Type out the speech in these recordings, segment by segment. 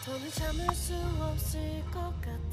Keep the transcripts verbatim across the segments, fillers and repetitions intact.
손을 참을 수 없을 것 같아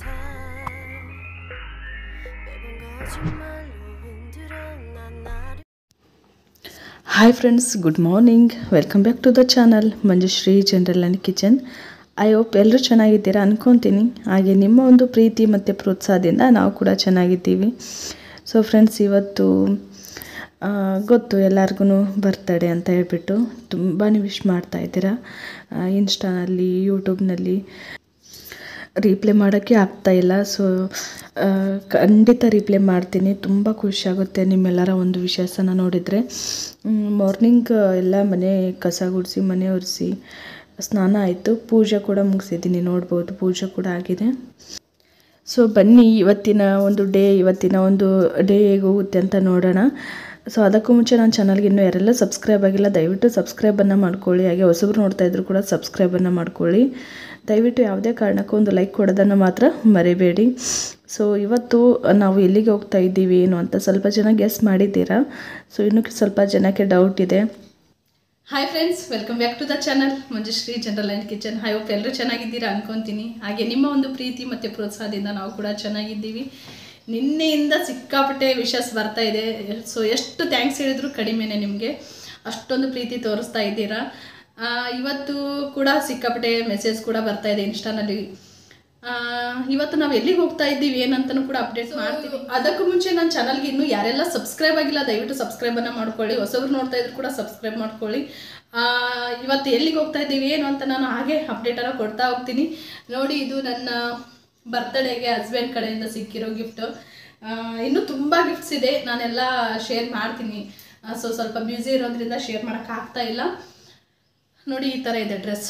매번 거짓말로 흔들어 난 나를 Hi friends, good morning. Welcome back to the channel Manjushree general and kitchen. I hope ಎಲ್ಲರೂ ಚೆನ್ನಾಗಿದ್ದೀರಾ ಅನ್ಕೊತೀನಿ. ಹಾಗೆ ನಿಮ್ಮ ಒಂದು ಪ್ರೀತಿ ಮತ್ತು ಪ್ರೋತ್ಸಾಹದಿಂದ ನಾವು ಕೂಡ ಚೆನ್ನಾಗಿದ್ದೀವಿ. ಸೊ ಫ್ರೆಂಡ್ಸ್, ಇವತ್ತು ಗೊತ್ತು ಎಲ್ಲರಿಗೂ ಬರ್ತಡೇ ಅಂತ ಹೇಳ್ಬಿಟ್ಟು ತುಂಬಾ ವಿಶ್ ಮಾಡ್ತಾ ಇದ್ದೀರಾ. ಇನ್ಸ್ಟಾನಲ್ಲಿ, ಯೂಟ್ಯೂಬ್ನಲ್ಲಿ ರೀಪ್ಲೇ ಮಾಡೋಕ್ಕೆ ಆಗ್ತಾಯಿಲ್ಲ. ಸೊ ಖಂಡಿತ ರೀಪ್ಲೇ ಮಾಡ್ತೀನಿ. ತುಂಬ ಖುಷಿಯಾಗುತ್ತೆ ನಿಮ್ಮೆಲ್ಲರ ಒಂದು ವಿಶೇಷನ ನೋಡಿದರೆ. ಮಾರ್ನಿಂಗ್ ಎಲ್ಲ ಮನೆ ಕಸ ಗುಡಿಸಿ, ಮನೆ ಒರೆಸಿ, ಸ್ನಾನ ಆಯಿತು, ಪೂಜೆ ಕೂಡ ಮುಗಿಸಿದ್ದೀನಿ. ನೋಡ್ಬೋದು, ಪೂಜೆ ಕೂಡ ಆಗಿದೆ. ಸೊ ಬನ್ನಿ, ಇವತ್ತಿನ ಒಂದು ಡೇ ಇವತ್ತಿನ ಒಂದು ಡೇ ಹೇಗೆ ಹೋಗುತ್ತೆ ಅಂತ ನೋಡೋಣ. ಸೊ ಅದಕ್ಕೂ ಮುಂಚೆ ನನ್ನ ಚಾನಲ್ಗೆ ಇನ್ನೂ ಯಾರೆಲ್ಲ ಸಬ್ಸ್ಕ್ರೈಬ್ ಆಗಿಲ್ಲ, ದಯವಿಟ್ಟು ಸಬ್ಸ್ಕ್ರೈಬನ್ನು ಮಾಡ್ಕೊಳ್ಳಿ. ಹಾಗೆ ಹೊಸಬ್ರು ನೋಡ್ತಾ ಇದ್ರು ಕೂಡ ಸಬ್ಸ್ಕ್ರೈಬನ್ನು ಮಾಡ್ಕೊಳ್ಳಿ. ದಯವಿಟ್ಟು ಯಾವುದೇ ಕಾರಣಕ್ಕೂ ಒಂದು ಲೈಕ್ ಕೊಡೋದನ್ನು ಮಾತ್ರ ಮರಿಬೇಡಿ. ಸೊ ಇವತ್ತು ನಾವು ಎಲ್ಲಿಗೆ ಹೋಗ್ತಾ ಇದ್ದೀವಿ ಏನು ಅಂತ ಸ್ವಲ್ಪ ಜನ ಗೆಸ್ ಮಾಡಿದ್ದೀರಾ. ಸೊ ಇನ್ನೂ ಸ್ವಲ್ಪ ಜನಕ್ಕೆ ಡೌಟ್ ಇದೆ. Hi friends, welcome back to the channel Manjushree general and kitchen. I hope ಎಲ್ಲರೂ ಚೆನ್ನಾಗಿದ್ದೀರಾ ಅನ್ಕೊತೀನಿ. ಹಾಗೆ ನಿಮ್ಮ ಒಂದು ಪ್ರೀತಿ ಮತ್ತು ಪ್ರೋತ್ಸಾಹದಿಂದ ನಾವು ಕೂಡ ಚೆನ್ನಾಗಿದ್ದೀವಿ. ನಿನ್ನೆಯಿಂದ ಸಿಕ್ಕಾಪಟ್ಟೆ ವಿಶಸ್ ಬರ್ತಾ ಇದೆ. ಸೊ ಎಷ್ಟು ಥ್ಯಾಂಕ್ಸ್ ಹೇಳಿದ್ರು ಕಡಿಮೆನೇ. ನಿಮಗೆ ಅಷ್ಟೊಂದು ಪ್ರೀತಿ ತೋರಿಸ್ತಾ ಇದ್ದೀರಾ. ಇವತ್ತು ಕೂಡ ಸಿಕ್ಕಾಪಟ್ಟೆ ಮೆಸೇಜ್ ಕೂಡ ಬರ್ತಾ ಇದೆ ಇನ್ಸ್ಟಾನಲ್ಲಿ. ಇವತ್ತು ನಾವು ಎಲ್ಲಿಗೆ ಹೋಗ್ತಾ ಇದ್ದೀವಿ ಏನಂತನೂ ಕೂಡ ಅಪ್ಡೇಟ್ ಮಾಡ್ತೀವಿ. ಅದಕ್ಕೂ ಮುಂಚೆ ನನ್ನ ಚಾನಲ್ಗೆ ಇನ್ನೂ ಯಾರೆಲ್ಲ ಸಬ್ಸ್ಕ್ರೈಬ್ ಆಗಿಲ್ಲ ದಯವಿಟ್ಟು ಸಬ್ಸ್ಕ್ರೈಬನ್ನು ಮಾಡ್ಕೊಳ್ಳಿ. ಹೊಸಬ್ರು ನೋಡ್ತಾ ಇದ್ರು ಕೂಡ ಸಬ್ಸ್ಕ್ರೈಬ್ ಮಾಡ್ಕೊಳ್ಳಿ. ಇವತ್ತು ಎಲ್ಲಿಗೆ ಹೋಗ್ತಾ ಇದ್ದೀವಿ ಏನು ಅಂತ ನಾನು ಹಾಗೆ ಅಪ್ಡೇಟನ್ನು ಕೊಡ್ತಾ ಹೋಗ್ತೀನಿ. ನೋಡಿ, ಇದು ನನ್ನ ಬರ್ತ್ಡೇಗೆ ಹಸ್ಬೆಂಡ್ ಕಡೆಯಿಂದ ಸಿಕ್ಕಿರೋ ಗಿಫ್ಟು. ಇನ್ನೂ ತುಂಬ ಗಿಫ್ಟ್ಸ್ ಇದೆ, ನಾನೆಲ್ಲ ಶೇರ್ ಮಾಡ್ತೀನಿ. ಸೊ ಸ್ವಲ್ಪ ಬ್ಯುಸಿ ಇರೋದ್ರಿಂದ ಶೇರ್ ಮಾಡೋಕ್ಕಾಗ್ತಾ ಇಲ್ಲ. ನೋಡಿ, ಈ ಥರ ಇದೆ ಡ್ರೆಸ್.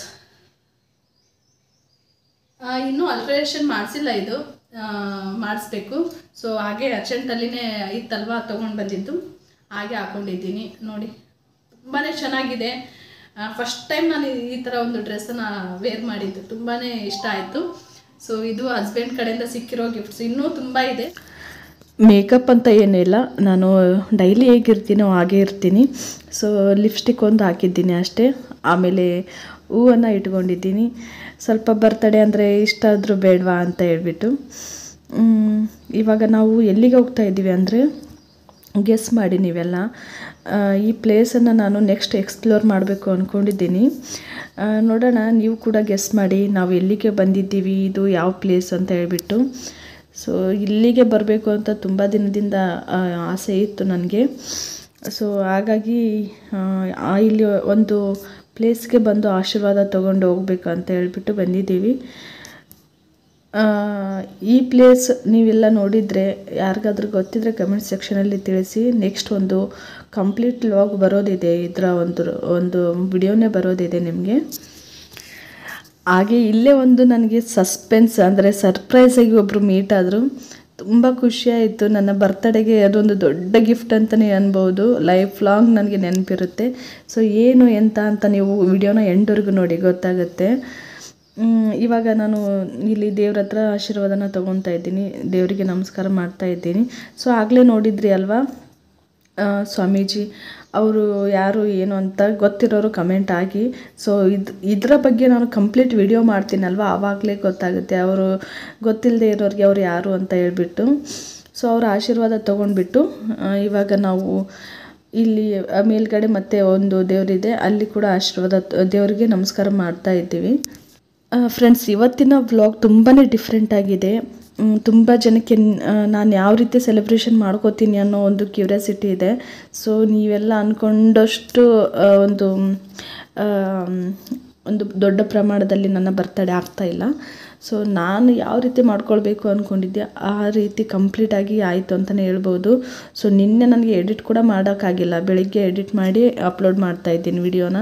ಇನ್ನೂ ಅಲ್ಟ್ರೇಷನ್ ಮಾಡಿಸಿಲ್ಲ, ಇದು ಮಾಡಿಸ್ಬೇಕು. ಸೊ ಹಾಗೆ ಅರ್ಜೆಂಟಲ್ಲಿನೇ ಇತ್ತಲ್ವ, ತೊಗೊಂಡು ಬಂದಿದ್ದು ಹಾಗೆ ಹಾಕ್ಕೊಂಡಿದ್ದೀನಿ. ನೋಡಿ, ತುಂಬಾ ಚೆನ್ನಾಗಿದೆ. ಫಸ್ಟ್ ಟೈಮ್ ನಾನು ಈ ಥರ ಒಂದು ಡ್ರೆಸ್ಸನ್ನು ವೇರ್ ಮಾಡಿದ್ದು, ತುಂಬಾ ಇಷ್ಟ ಆಯಿತು. ಸೊ ಇದು ಹಸ್ಬೆಂಡ್ ಕಡೆಯಿಂದ ಸಿಕ್ಕಿರೋ ಗಿಫ್ಟ್ಸ್. ಇನ್ನೂ ತುಂಬ ಇದೆ. ಮೇಕಪ್ ಅಂತ ಏನಿಲ್ಲ, ನಾನು ಡೈಲಿ ಹೇಗಿರ್ತೀನೋ ಹಾಗೆ ಇರ್ತೀನಿ. ಸೊ ಲಿಪ್ಸ್ಟಿಕ್ ಒಂದು ಹಾಕಿದ್ದೀನಿ ಅಷ್ಟೇ. ಆಮೇಲೆ ಹೂವನ್ನು ಇಟ್ಕೊಂಡಿದ್ದೀನಿ. ಸ್ವಲ್ಪ ಬರ್ತಡೇ ಅಂದರೆ ಇಷ್ಟ ಆದರೂ ಬೇಡವಾ ಅಂತ ಹೇಳ್ಬಿಟ್ಟು. ಇವಾಗ ನಾವು ಎಲ್ಲಿಗೆ ಹೋಗ್ತಾ ಇದ್ದೀವಿ ಅಂದರೆ, ಗೆಸ್ ಮಾಡಿ ನೀವೆಲ್ಲ. ಈ ಪ್ಲೇಸನ್ನು ನಾನು ನೆಕ್ಸ್ಟ್ ಎಕ್ಸ್ಪ್ಲೋರ್ ಮಾಡಬೇಕು ಅಂದ್ಕೊಂಡಿದ್ದೀನಿ. ನೋಡೋಣ, ನೀವು ಕೂಡ ಗೆಸ್ ಮಾಡಿ ನಾವು ಎಲ್ಲಿಗೆ ಬಂದಿದ್ದೀವಿ, ಇದು ಯಾವ ಪ್ಲೇಸ್ ಅಂತ ಹೇಳ್ಬಿಟ್ಟು. ಸೊ ಇಲ್ಲಿಗೆ ಬರಬೇಕು ಅಂತ ತುಂಬ ದಿನದಿಂದ ಆಸೆ ಇತ್ತು ನನಗೆ. ಸೊ ಹಾಗಾಗಿ ಇಲ್ಲಿ ಒಂದು ಪ್ಲೇಸ್ಗೆ ಬಂದು ಆಶೀರ್ವಾದ ತೊಗೊಂಡು ಹೋಗ್ಬೇಕು ಅಂತ ಹೇಳ್ಬಿಟ್ಟು ಬಂದಿದ್ದೀವಿ. ಈ ಪ್ಲೇಸ್ ನೀವೆಲ್ಲ ನೋಡಿದರೆ, ಯಾರಿಗಾದ್ರೂ ಗೊತ್ತಿದ್ದರೆ ಕಮೆಂಟ್ ಸೆಕ್ಷನಲ್ಲಿ ತಿಳಿಸಿ. ನೆಕ್ಸ್ಟ್ ಒಂದು ಕಂಪ್ಲೀಟ್ ವ್ಲಾಗ್ ಬರೋದಿದೆ, ಇದರ ಒಂದು ಒಂದು ವಿಡಿಯೋನೇ ಬರೋದಿದೆ ನಿಮಗೆ. ಹಾಗೆ ಇಲ್ಲೇ ಒಂದು ನನಗೆ ಸಸ್ಪೆನ್ಸ್ ಅಂದರೆ ಸರ್ಪ್ರೈಸಾಗಿ ಒಬ್ಬರು ಮೀಟ್ ಆದರು. ತುಂಬ ಖುಷಿಯಾಯಿತು. ನನ್ನ ಬರ್ತಡೆಗೆ ಅದೊಂದು ದೊಡ್ಡ ಗಿಫ್ಟ್ ಅಂತಲೇ ಅನ್ಬೋದು. ಲೈಫ್ ಲಾಂಗ್ ನನಗೆ ನೆನಪಿರುತ್ತೆ. ಸೊ ಏನು ಎಂತ ಅಂತ ನೀವು ವಿಡಿಯೋನ ಎಂಡ್ವರೆಗೂ ನೋಡಿ, ಗೊತ್ತಾಗುತ್ತೆ. ಇವಾಗ ನಾನು ಇಲ್ಲಿ ದೇವ್ರ ಹತ್ರ ಆಶೀರ್ವಾದನ ತೊಗೊತಾ ಇದ್ದೀನಿ, ದೇವರಿಗೆ ನಮಸ್ಕಾರ ಮಾಡ್ತಾ ಇದ್ದೀನಿ. ಸೊ ಆಗಲೇ ನೋಡಿದ್ರಿ ಅಲ್ವಾ, ಸ್ವಾಮೀಜಿ ಅವರು ಯಾರು ಏನು ಅಂತ ಗೊತ್ತಿರೋರು ಕಮೆಂಟ್ ಆಗಿ. ಸೊ ಇದು ಇದರ ಬಗ್ಗೆ ನಾನು ಕಂಪ್ಲೀಟ್ ವಿಡಿಯೋ ಮಾಡ್ತೀನಲ್ವ, ಆವಾಗಲೇ ಗೊತ್ತಾಗುತ್ತೆ ಅವರು ಗೊತ್ತಿಲ್ಲದೆ ಇರೋರಿಗೆ ಅವ್ರು ಯಾರು ಅಂತ ಹೇಳ್ಬಿಟ್ಟು. ಸೊ ಅವರ ಆಶೀರ್ವಾದ ತೊಗೊಂಡ್ಬಿಟ್ಟು ಇವಾಗ ನಾವು ಇಲ್ಲಿ ಮೇಲ್ಗಡೆ ಮತ್ತೆ ಒಂದು ದೇವರಿದೆ, ಅಲ್ಲಿ ಕೂಡ ಆಶೀರ್ವಾದ ದೇವರಿಗೆ ನಮಸ್ಕಾರ ಮಾಡ್ತಾ ಇದ್ದೀವಿ. ಫ್ರೆಂಡ್ಸ್, ಇವತ್ತಿನ ವ್ಲಾಗ್ ತುಂಬಾ ಡಿಫ್ರೆಂಟ್ ಆಗಿದೆ. ತುಂಬ ಜನಕ್ಕೆ ನಾನು ಯಾವ ರೀತಿ ಸೆಲೆಬ್ರೇಷನ್ ಮಾಡ್ಕೋತೀನಿ ಅನ್ನೋ ಒಂದು ಕ್ಯೂರಿಯಾಸಿಟಿ ಇದೆ. ಸೊ ನೀವೆಲ್ಲ ಅಂದ್ಕೊಂಡಷ್ಟು ಒಂದು ಒಂದು ದೊಡ್ಡ ಪ್ರಮಾಣದಲ್ಲಿ ನನ್ನ ಬರ್ತಡೇ ಆಗ್ತಾಯಿಲ್ಲ. ಸೊ ನಾನು ಯಾವ ರೀತಿ ಮಾಡ್ಕೊಳ್ಬೇಕು ಅಂದ್ಕೊಂಡಿದ್ದೆ ಆ ರೀತಿ ಕಂಪ್ಲೀಟಾಗಿ ಆಯಿತು ಅಂತಲೇ ಹೇಳ್ಬೋದು. ಸೊ ನಿನ್ನೆ ನನಗೆ ಎಡಿಟ್ ಕೂಡ ಮಾಡೋಕ್ಕಾಗಿಲ್ಲ, ಬೆಳಿಗ್ಗೆ ಎಡಿಟ್ ಮಾಡಿ ಅಪ್ಲೋಡ್ ಮಾಡ್ತಾಯಿದ್ದೀನಿ ವಿಡಿಯೋನ.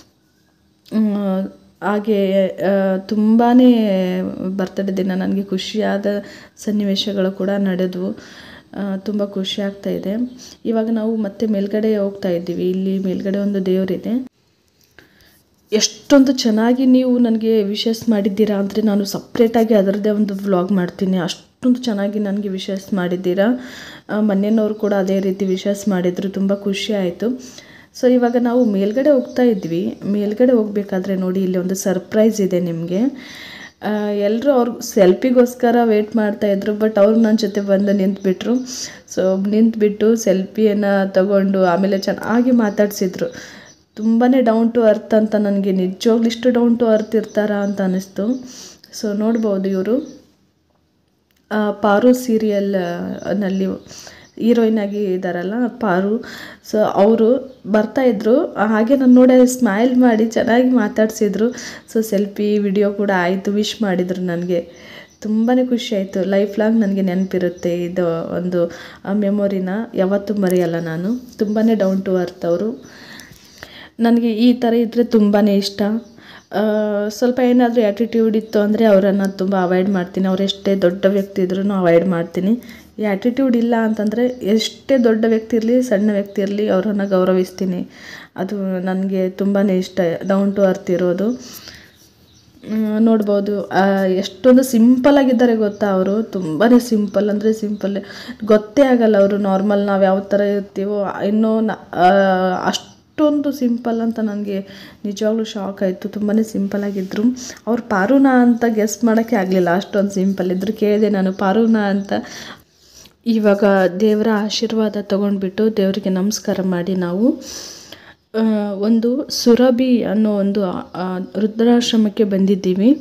ಹಾಗೆ ತುಂಬಾ ಬರ್ತಡೇ ದಿನ ನನಗೆ ಖುಷಿಯಾದ ಸನ್ನಿವೇಶಗಳು ಕೂಡ ನಡೆದವು. ತುಂಬ ಖುಷಿ ಆಗ್ತಾಯಿದೆ. ಇವಾಗ ನಾವು ಮತ್ತೆ ಮೇಲ್ಗಡೆ ಹೋಗ್ತಾ ಇದ್ದೀವಿ. ಇಲ್ಲಿ ಮೇಲ್ಗಡೆ ಒಂದು ದೇವರಿದೆ. ಎಷ್ಟೊಂದು ಚೆನ್ನಾಗಿ ನೀವು ನನಗೆ ವಿಶಸ್ ಮಾಡಿದ್ದೀರಾ ಅಂದರೆ ನಾನು ಸಪ್ರೇಟಾಗಿ ಅದರದ್ದೇ ಒಂದು ವ್ಲಾಗ್ ಮಾಡ್ತೀನಿ. ಅಷ್ಟೊಂದು ಚೆನ್ನಾಗಿ ನನಗೆ ವಿಶಸ್ ಮಾಡಿದ್ದೀರಾ. ಮನೆಯವರು ಕೂಡ ಅದೇ ರೀತಿ ವಿಶಸ್ ಮಾಡಿದರು. ತುಂಬ ಖುಷಿ ಆಯಿತು. ಸೊ ಇವಾಗ ನಾವು ಮೇಲ್ಗಡೆ ಹೋಗ್ತಾ ಇದ್ವಿ. ಮೇಲ್ಗಡೆ ಹೋಗ್ಬೇಕಾದ್ರೆ ನೋಡಿ ಇಲ್ಲಿ ಒಂದು ಸರ್ಪ್ರೈಸ್ ಇದೆ ನಿಮಗೆ. ಎಲ್ಲರೂ ಅವ್ರು ಸೆಲ್ಫಿಗೋಸ್ಕರ ವೆಯ್ಟ್ ಮಾಡ್ತಾಯಿದ್ರು, ಬಟ್ ಅವ್ರು ನನ್ನ ಜೊತೆ ಬಂದು ನಿಂತುಬಿಟ್ರು. ಸೊ ನಿಂತುಬಿಟ್ಟು ಸೆಲ್ಫಿಯನ್ನು ತಗೊಂಡು ಆಮೇಲೆ ಚೆನ್ನಾಗಿ ಮಾತಾಡಿಸಿದ್ರು. ತುಂಬಾ ಡೌನ್ ಟು ಅರ್ತ್ ಅಂತ ನನಗೆ ನಿಜವಾಗ್ಲೂ ಇಷ್ಟು ಡೌನ್ ಟು ಅರ್ತ್ ಇರ್ತಾರಾ ಅಂತ ಅನ್ನಿಸ್ತು. ಸೊ ನೋಡ್ಬೋದು ಇವರು ಪಾರು ಸೀರಿಯಲ್ ನಲ್ಲಿ ಹೀರೋಯಿನ್ ಆಗಿ ಇದ್ದಾರಲ್ಲ ಪಾರು. ಸೊ ಅವರು ಬರ್ತಾಯಿದ್ರು, ಹಾಗೆ ನಾನು ನೋಡಿ ಸ್ಮೈಲ್ ಮಾಡಿ ಚೆನ್ನಾಗಿ ಮಾತಾಡಿಸಿದ್ರು. ಸೊ ಸೆಲ್ಫಿ ವಿಡಿಯೋ ಕೂಡ ಆಯಿತು, ವಿಶ್ ಮಾಡಿದರು. ನನಗೆ ತುಂಬಾ ಖುಷಿ ಆಯಿತು. ಲೈಫ್ ಲಾಂಗ್ ನನಗೆ ನೆನಪಿರುತ್ತೆ ಇದು ಒಂದು ಮೆಮೊರಿನ ಯಾವತ್ತೂ ಮರೆಯಲ್ಲ ನಾನು. ತುಂಬಾ ಡೌನ್ ಟು ಅರ್ತ್ ಅವರು. ನನಗೆ ಈ ಥರ ಇದ್ದರೆ ತುಂಬಾ ಇಷ್ಟ. ಸ್ವಲ್ಪ ಏನಾದರೂ ಆ್ಯಟಿಟ್ಯೂಡ್ ಇತ್ತು ಅಂದರೆ ಅವರನ್ನು ತುಂಬ ಅವಾಯ್ಡ್ ಮಾಡ್ತೀನಿ. ಅವ್ರು ಎಷ್ಟೇ ದೊಡ್ಡ ವ್ಯಕ್ತಿ ಇದ್ರೂ ಅವಾಯ್ಡ್ ಮಾಡ್ತೀನಿ. ಈ ಆ್ಯಟಿಟ್ಯೂಡ್ ಇಲ್ಲ ಅಂತಂದರೆ ಎಷ್ಟೇ ದೊಡ್ಡ ವ್ಯಕ್ತಿ ಇರಲಿ ಸಣ್ಣ ವ್ಯಕ್ತಿ ಇರಲಿ ಅವರನ್ನು ಗೌರವಿಸ್ತೀನಿ. ಅದು ನನಗೆ ತುಂಬಾ ಇಷ್ಟ ಡೌನ್ ಟು ಅರ್ತ್ ಇರೋದು. ನೋಡ್ಬೋದು ಎಷ್ಟೊಂದು ಸಿಂಪಲ್ಲಾಗಿದ್ದಾರೆ ಗೊತ್ತಾ ಅವರು. ತುಂಬಾ ಸಿಂಪಲ್ ಅಂದರೆ ಸಿಂಪಲ್, ಗೊತ್ತೇ ಆಗಲ್ಲ ಅವರು ನಾರ್ಮಲ್ ನಾವು ಯಾವ ಥರ ಇರ್ತೀವೋ ಇನ್ನೂ ಅಷ್ಟು ಅಷ್ಟೊಂದು ಸಿಂಪಲ್ ಅಂತ ನನಗೆ ನಿಜವಾಗ್ಲೂ ಶಾಕ್ ಆಯಿತು. ತುಂಬಾ ಸಿಂಪಲ್ಲಾಗಿದ್ದರು. ಅವ್ರು ಪಾರುನ ಅಂತ ಗೆಸ್ ಮಾಡೋಕ್ಕೆ ಆಗಲಿಲ್ಲ, ಅಷ್ಟೊಂದು ಸಿಂಪಲ್ ಇದ್ದರು. ಕೇಳಿದೆ ನಾನು ಪಾರುನ ಅಂತ. ಇವಾಗ ದೇವರ ಆಶೀರ್ವಾದ ತೊಗೊಂಡ್ಬಿಟ್ಟು ದೇವರಿಗೆ ನಮಸ್ಕಾರ ಮಾಡಿ ನಾವು ಒಂದು ಸುರಭಿ ಅನ್ನೋ ಒಂದು ವೃದ್ಧಾಶ್ರಮಕ್ಕೆ ಬಂದಿದ್ದೀವಿ.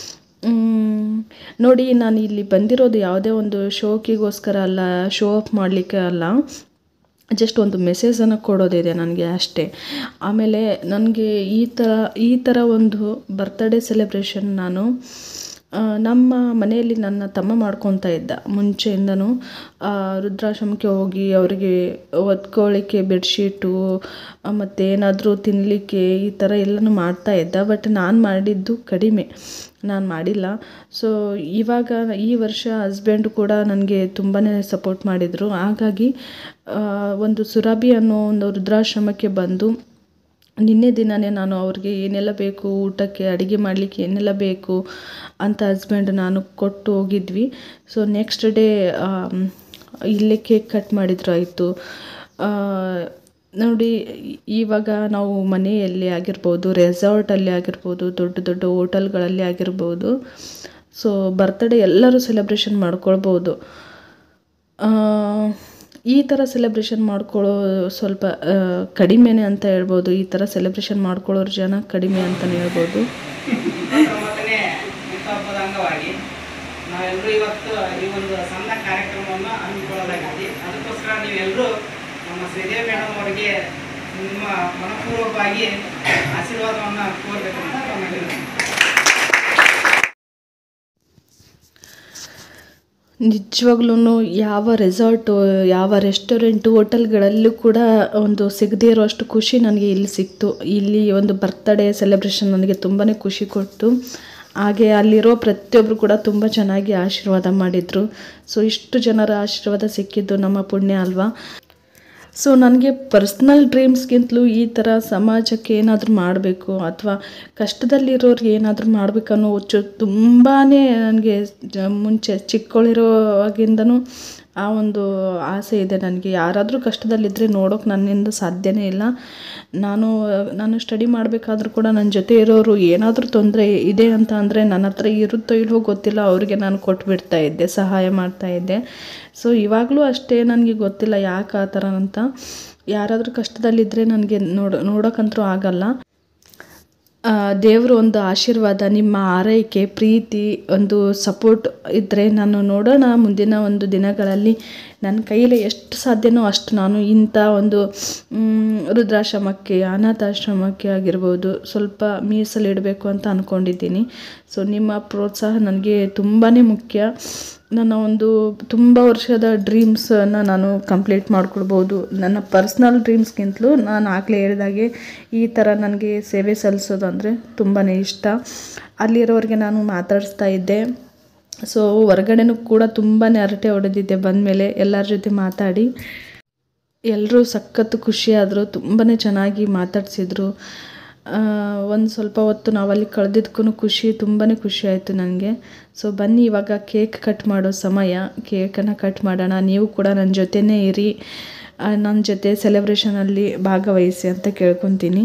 ನೋಡಿ ನಾನು ಇಲ್ಲಿ ಬಂದಿರೋದು ಯಾವುದೇ ಒಂದು ಶೋಕಿಗೋಸ್ಕರ ಅಲ್ಲ, ಶೋ ಆಫ್ ಮಾಡಲಿಕ್ಕೆ ಅಲ್ಲ, ಜಸ್ಟ್ ಒಂದು ಮೆಸೇಜನ್ನು ಕೊಡೋದಿದೆ ನನಗೆ ಅಷ್ಟೇ. ಆಮೇಲೆ ನನಗೆ ಈ ಥರ ಈ ಥರ ಒಂದು ಬರ್ತ್ಡೇ ಸೆಲೆಬ್ರೇಷನ್ ನಾನು ನಮ್ಮ ಮನೆಯಲ್ಲಿ ನನ್ನ ತಮ್ಮ ಮಾಡ್ಕೊತಾ ಇದ್ದ ಮುಂಚೆಯಿಂದನೂ. ವೃದ್ಧಾಶ್ರಮಕ್ಕೆ ಹೋಗಿ ಅವರಿಗೆ ಒದ್ಕೊಳ್ಳಿಕ್ಕೆ ಬೆಡ್ಶೀಟು ಮತ್ತು ಏನಾದರೂ ತಿನ್ನಲಿಕ್ಕೆ ಈ ಥರ ಎಲ್ಲನೂ ಮಾಡ್ತಾಯಿದ್ದ. ಬಟ್ ನಾನು ಮಾಡಿದ್ದು ಕಡಿಮೆ, ನಾನು ಮಾಡಿಲ್ಲ. ಸೊ ಇವಾಗ ಈ ವರ್ಷ ಹಸ್ಬೆಂಡು ಕೂಡ ನನಗೆ ತುಂಬಾ ಸಪೋರ್ಟ್ ಮಾಡಿದರು. ಹಾಗಾಗಿ ಒಂದು ಸುರಭಿ ಅನ್ನೋ ಒಂದು ವೃದ್ಧಾಶ್ರಮಕ್ಕೆ ಬಂದು ನಿನ್ನೆ ದಿನವೇ ನಾನು ಅವ್ರಿಗೆ ಏನೆಲ್ಲ ಬೇಕು, ಊಟಕ್ಕೆ ಅಡುಗೆ ಮಾಡಲಿಕ್ಕೆ ಏನೆಲ್ಲ ಬೇಕು ಅಂತ ಹಸ್ಬೆಂಡ್ ನಾನು ಕೊಟ್ಟು ಹೋಗಿದ್ವಿ. ಸೊ ನೆಕ್ಸ್ಟ್ ಡೇ ಇಲ್ಲೇ ಕೇಕ್ ಕಟ್ ಮಾಡಿದ್ರು ಆಯಿತು. ನೋಡಿ ಇವಾಗ ನಾವು ಮನೆಯಲ್ಲಿ ಆಗಿರ್ಬೋದು, ರೆಸಾರ್ಟಲ್ಲಿ ಆಗಿರ್ಬೋದು, ದೊಡ್ಡ ದೊಡ್ಡ ಹೋಟೆಲ್ಗಳಲ್ಲಿ ಆಗಿರ್ಬೋದು, ಸೊ ಬರ್ತ್ಡೇ ಎಲ್ಲರೂ ಸೆಲೆಬ್ರೇಷನ್ ಮಾಡ್ಕೊಳ್ಬೋದು. ಈ ಥರ ಸೆಲೆಬ್ರೇಷನ್ ಮಾಡ್ಕೊಳ್ಳೋ ಸ್ವಲ್ಪ ಕಡಿಮೆನೇ ಅಂತ ಹೇಳ್ಬೋದು. ಈ ಥರ ಸೆಲೆಬ್ರೇಷನ್ ಮಾಡ್ಕೊಳ್ಳೋರು ಜನ ಕಡಿಮೆ ಅಂತಲೇ ಹೇಳ್ಬೋದು. ಅಂಗವಾಗಿ ನಾವೆಲ್ಲರೂ ಇವತ್ತು ಈ ಒಂದು ಸಣ್ಣ ಕಾರ್ಯಕ್ರಮವನ್ನು ಹಮ್ಮಿಕೊಳ್ಳಲಾಗಿದೆ. ಅದಕ್ಕೋಸ್ಕರ ನೀವೆಲ್ಲರೂ ನಮ್ಮ ಶ್ರೀದೇವಿ ಮೇಡಮ್ ಅವರಿಗೆ ನಿಮ್ಮ ಮನಪೂರ್ವಕವಾಗಿ ಆಶೀರ್ವಾದವನ್ನು ಕೋರಬೇಕಂತ ನಮಗೆ. ನಿಜವಾಗ್ಲೂ ಯಾವ ರೆಸಾರ್ಟು, ಯಾವ ರೆಸ್ಟೋರೆಂಟು, ಹೋಟೆಲ್ಗಳಲ್ಲೂ ಕೂಡ ಒಂದು ಸಿಗದೇ ಇರೋಷ್ಟು ಖುಷಿ ನನಗೆ ಇಲ್ಲಿ ಸಿಕ್ತು. ಇಲ್ಲಿ ಒಂದು ಬರ್ತ್ಡೇ ಸೆಲೆಬ್ರೇಷನ್ ನನಗೆ ತುಂಬಾ ಖುಷಿ ಕೊಟ್ಟು, ಹಾಗೆ ಅಲ್ಲಿರೋ ಪ್ರತಿಯೊಬ್ಬರು ಕೂಡ ತುಂಬ ಚೆನ್ನಾಗಿ ಆಶೀರ್ವಾದ ಮಾಡಿದರು. ಸೊ ಇಷ್ಟು ಜನರ ಆಶೀರ್ವಾದ ಸಿಕ್ಕಿದ್ದು ನಮ್ಮ ಪುಣ್ಯ ಅಲ್ವಾ. ಸೊ ನನಗೆ ಪರ್ಸ್ನಲ್ ಡ್ರೀಮ್ಸ್ಗಿಂತಲೂ ಈ ಥರ ಸಮಾಜಕ್ಕೆ ಏನಾದರೂ ಮಾಡಬೇಕು ಅಥವಾ ಕಷ್ಟದಲ್ಲಿರೋರಿಗೆ ಏನಾದರೂ ಮಾಡಬೇಕನ್ನೋ ಹುಚ್ಚು ತುಂಬಾ ನನಗೆ ಮುಂಚೆ ಚಿಕ್ಕವಳಿರೋವಾಗಿಂದನೂ ಆ ಒಂದು ಆಸೆ ಇದೆ ನನಗೆ. ಯಾರಾದರೂ ಕಷ್ಟದಲ್ಲಿದ್ದರೆ ನೋಡೋಕೆ ನನ್ನಿಂದ ಸಾಧ್ಯನೇ ಇಲ್ಲ. ನಾನು ನಾನು ಸ್ಟಡಿ ಮಾಡಬೇಕಾದ್ರೂ ಕೂಡ ನನ್ನ ಜೊತೆ ಇರೋರು ಏನಾದರೂ ತೊಂದರೆ ಇದೆ ಅಂತ ಅಂದರೆ ನನ್ನ ಹತ್ರ ಇರುತ್ತೋ ಇಲ್ವೋ ಗೊತ್ತಿಲ್ಲ, ಅವರಿಗೆ ನಾನು ಕೊಟ್ಬಿಡ್ತಾ ಇದ್ದೆ, ಸಹಾಯ ಮಾಡ್ತಾಯಿದ್ದೆ. ಸೊ ಇವಾಗಲೂ ಅಷ್ಟೇ, ನನಗೆ ಗೊತ್ತಿಲ್ಲ ಯಾಕೆ ಆ ಥರ ಅಂತ. ಯಾರಾದರೂ ಕಷ್ಟದಲ್ಲಿದ್ದರೆ ನನಗೆ ನೋಡೋ ನೋಡೋಕ್ಕಂತೂ ಆಗಲ್ಲ. ದೇವರು ಒಂದು ಆಶೀರ್ವಾದ, ನಿಮ್ಮ ಆರೈಕೆ, ಪ್ರೀತಿ, ಒಂದು ಸಪೋರ್ಟ್ ಇದ್ದರೆ ನಾನು ನೋಡೋಣ ಮುಂದಿನ ಒಂದು ದಿನಗಳಲ್ಲಿ ನನ್ನ ಕೈಯಲ್ಲಿ ಎಷ್ಟು ಸಾಧ್ಯನೋ ಅಷ್ಟು ನಾನು ಇಂಥ ಒಂದು ವೃದ್ಧಾಶ್ರಮಕ್ಕೆ, ಅನಾಥಾಶ್ರಮಕ್ಕೆ ಆಗಿರ್ಬೋದು ಸ್ವಲ್ಪ ಮೀಸಲಿಡಬೇಕು ಅಂತ ಅಂದ್ಕೊಂಡಿದ್ದೀನಿ. ಸೊ ನಿಮ್ಮ ಪ್ರೋತ್ಸಾಹ ನನಗೆ ತುಂಬಾ ಮುಖ್ಯ. ನನ್ನ ಒಂದು ತುಂಬ ವರ್ಷದ ಡ್ರೀಮ್ಸನ್ನು ನಾನು ಕಂಪ್ಲೀಟ್ ಮಾಡ್ಕೊಳ್ಬೋದು. ನನ್ನ ಪರ್ಸ್ನಲ್ ಡ್ರೀಮ್ಸ್ಗಿಂತಲೂ ನಾನು ಆಗಲೇ ಹೇಳಿದಾಗೆ ಈ ಥರ ನನಗೆ ಸೇವೆ ಸಲ್ಲಿಸೋದು ಅಂದರೆ ತುಂಬಾ ಇಷ್ಟ. ಅಲ್ಲಿರೋರಿಗೆ ನಾನು ಮಾತಾಡಿಸ್ತಾ ಇದ್ದೆ. ಸೊ ಹೊರಗಡೆನೂ ಕೂಡ ತುಂಬಾ ಹರಟೆ ಹೊಡೆದಿದ್ದೆ ಬಂದಮೇಲೆ ಎಲ್ಲರ ಜೊತೆ ಮಾತಾಡಿ. ಎಲ್ಲರೂ ಸಖತ್ತು ಖುಷಿಯಾದರು, ತುಂಬಾ ಚೆನ್ನಾಗಿ ಮಾತಾಡಿಸಿದ್ರು. ಒಂದು ಸ್ವಲ್ಪ ಹೊತ್ತು ನಾವಲ್ಲಿ ಕಳೆದಿದ್ದಕ್ಕೂ ಖುಷಿ, ತುಂಬಾ ಖುಷಿ ಆಯಿತು ನನಗೆ. ಸೊ ಬನ್ನಿ ಇವಾಗ ಕೇಕ್ ಕಟ್ ಮಾಡೋ ಸಮಯ. ಕೇಕನ್ನು ಕಟ್ ಮಾಡೋಣ, ನೀವು ಕೂಡ ನನ್ನ ಜೊತೆನೇ ಇರಿ. ನನ್ನ ಜೊತೆ ಸೆಲೆಬ್ರೇಷನಲ್ಲಿ ಭಾಗವಹಿಸಿ ಅಂತ ಕೇಳ್ಕೊತೀನಿ.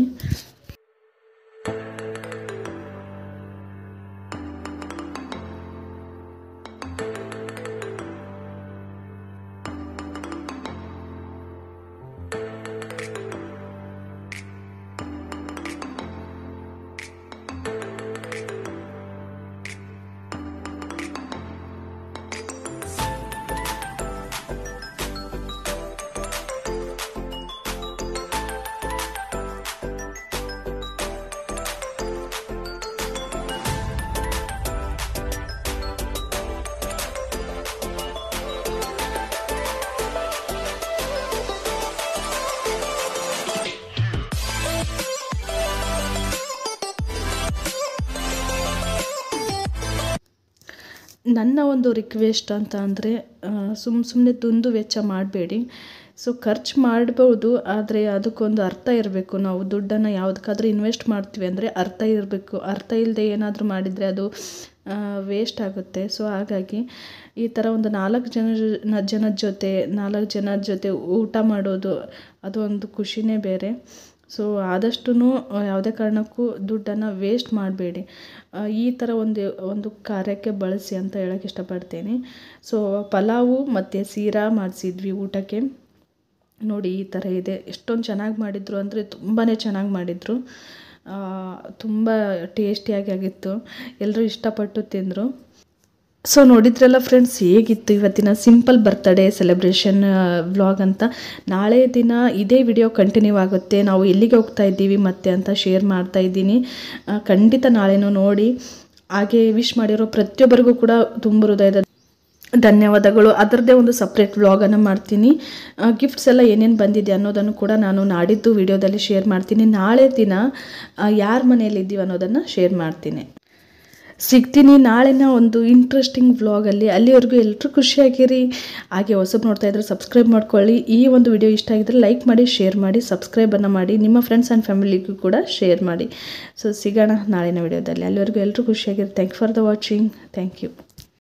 ನನ್ನ ಒಂದು ರಿಕ್ವೆಸ್ಟ್ ಅಂತ ಅಂದರೆ ಸುಮ್ಮ ಸುಮ್ಮನೆ ದುಂದು ವೆಚ್ಚ ಮಾಡಬೇಡಿ. ಸೊ ಖರ್ಚು ಮಾಡ್ಬೋದು, ಆದರೆ ಅದಕ್ಕೊಂದು ಅರ್ಥ ಇರಬೇಕು. ನಾವು ದುಡ್ಡನ್ನು ಯಾವುದಕ್ಕಾದ್ರೂ ಇನ್ವೆಸ್ಟ್ ಮಾಡ್ತೀವಿ ಅಂದರೆ ಅರ್ಥ ಇರಬೇಕು. ಅರ್ಥ ಇಲ್ಲದೆ ಏನಾದರೂ ಮಾಡಿದರೆ ಅದು ವೇಸ್ಟ್ ಆಗುತ್ತೆ. ಸೊ ಹಾಗಾಗಿ ಈ ಥರ ಒಂದು ನಾಲ್ಕು ಜನ ಜನದ ಜೊತೆ ನಾಲ್ಕು ಜನದ ಜೊತೆ ಊಟ ಮಾಡೋದು ಅದು ಒಂದು ಖುಷಿನೇ ಬೇರೆ. ಸೊ ಆದಷ್ಟು ಯಾವುದೇ ಕಾರಣಕ್ಕೂ ದುಡ್ಡನ್ನು ವೇಸ್ಟ್ ಮಾಡಬೇಡಿ. ಈ ಥರ ಒಂದು ಒಂದು ಕಾರ್ಯಕ್ಕೆ ಬಳಸಿ ಅಂತ ಹೇಳೋಕ್ಕೆ ಇಷ್ಟಪಡ್ತೀನಿ. ಸೊ ಪಲಾವು ಮತ್ತು ಸೀರಾ ಮಾಡಿಸಿದ್ವಿ ಊಟಕ್ಕೆ. ನೋಡಿ ಈ ಥರ ಇದೆ. ಎಷ್ಟೊಂದು ಚೆನ್ನಾಗಿ ಮಾಡಿದರು ಅಂದರೆ ತುಂಬಾ ಚೆನ್ನಾಗಿ ಮಾಡಿದರು. ತುಂಬ ಟೇಸ್ಟಿಯಾಗಿ ಆಗಿತ್ತು. ಎಲ್ಲರೂ ಇಷ್ಟಪಟ್ಟು ತಿಂದರು. ಸೊ ನೋಡಿದ್ರಲ್ಲ ಫ್ರೆಂಡ್ಸ್, ಹೇಗಿತ್ತು ಇವತ್ತಿನ ಸಿಂಪಲ್ ಬರ್ತ್ಡೇ ಸೆಲೆಬ್ರೇಷನ್ ವ್ಲಾಗ್ ಅಂತ. ನಾಳೆ ದಿನ ಇದೇ ವಿಡಿಯೋ ಕಂಟಿನ್ಯೂ ಆಗುತ್ತೆ. ನಾವು ಎಲ್ಲಿಗೆ ಹೋಗ್ತಾ ಇದ್ದೀವಿ ಮತ್ತೆ ಅಂತ ಶೇರ್ ಮಾಡ್ತಾ ಇದ್ದೀನಿ. ಖಂಡಿತ ನಾಳೆನೂ ನೋಡಿ. ಹಾಗೆ ವಿಶ್ ಮಾಡಿರೋ ಪ್ರತಿಯೊಬ್ಬರಿಗೂ ಕೂಡ ತುಂಬ ಹೃದಯದ ಧನ್ಯವಾದಗಳು. ಅದರದ್ದೇ ಒಂದು ಸಪ್ರೇಟ್ ವ್ಲಾಗನ್ನು ಮಾಡ್ತೀನಿ. ಗಿಫ್ಟ್ಸ್ ಎಲ್ಲ ಏನೇನು ಬಂದಿದೆ ಅನ್ನೋದನ್ನು ಕೂಡ ನಾನು ನಾಡಿದ್ದು ವಿಡಿಯೋದಲ್ಲಿ ಶೇರ್ ಮಾಡ್ತೀನಿ. ನಾಳೆ ದಿನ ಯಾರ ಮನೆಯಲ್ಲಿದ್ದೀವಿ ಅನ್ನೋದನ್ನು ಶೇರ್ ಮಾಡ್ತೀನಿ. ಸಿಗ್ತೀನಿ ನಾಳಿನ ಒಂದು ಇಂಟ್ರೆಸ್ಟಿಂಗ್ ವ್ಲಾಗಲ್ಲಿ. ಅಲ್ಲಿವರೆಗೂ ಎಲ್ಲರೂ ಖುಷಿಯಾಗಿರಿ. ಹಾಗೆ ಹೊಸಬ್ ನೋಡ್ತಾ ಇದ್ದರೆ ಸಬ್ಸ್ಕ್ರೈಬ್ ಮಾಡ್ಕೊಳ್ಳಿ. ಈ ಒಂದು ವಿಡಿಯೋ ಇಷ್ಟ ಆಗಿದ್ರೆ ಲೈಕ್ ಮಾಡಿ, ಶೇರ್ ಮಾಡಿ, ಸಬ್ಸ್ಕ್ರೈಬನ್ನು ಮಾಡಿ. ನಿಮ್ಮ ಫ್ರೆಂಡ್ಸ್ ಆ್ಯಂಡ್ ಫ್ಯಾಮಿಲಿಗೂ ಕೂಡ ಶೇರ್ ಮಾಡಿ. ಸೊ ಸಿಗೋಣ ನಾಳಿನ ವಿಡಿಯೋದಲ್ಲಿ. ಅಲ್ಲಿವರೆಗೂ ಎಲ್ಲರೂ ಖುಷಿಯಾಗಿರಿ. Thank you for the watching. Thank you.